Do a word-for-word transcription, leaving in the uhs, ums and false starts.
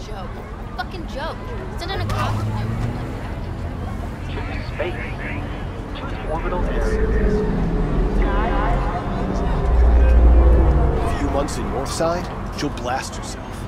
joke. Fucking joke. Send in a cop to do Choose space. Choose orbital area. A few months in Northside, she'll blast herself.